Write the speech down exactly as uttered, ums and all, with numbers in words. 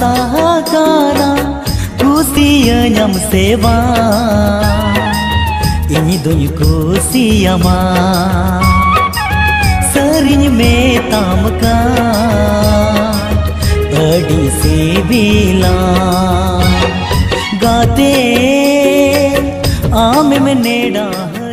साकारा कुसिया nyam sewa ini duny kusiyama sering metamkan adi sibila गाते आम में नेड़ा